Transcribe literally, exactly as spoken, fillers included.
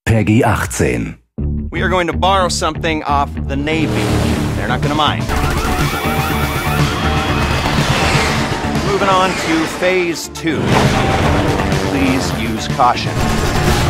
Peggy achtzehn. We are going to borrow something off the Navy. They're not gonna mind. Moving on to phase two. Please use caution.